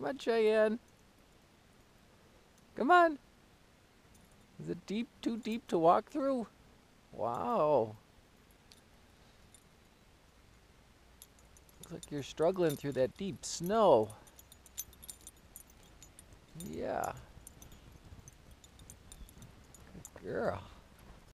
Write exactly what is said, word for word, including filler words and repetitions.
Come on, Cheyenne. Come on. Is it deep, too deep to walk through? Wow. Looks like you're struggling through that deep snow. Yeah. Good girl.